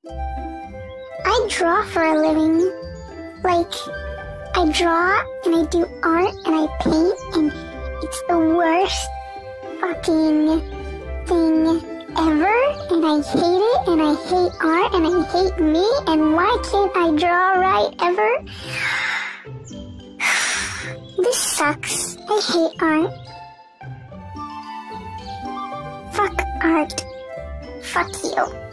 I draw for a living. Like, I draw and I do art and I paint and it's the worst fucking thing ever and I hate it and I hate art and I hate me and why can't I draw right ever? This sucks. I hate art. Fuck art. Fuck you.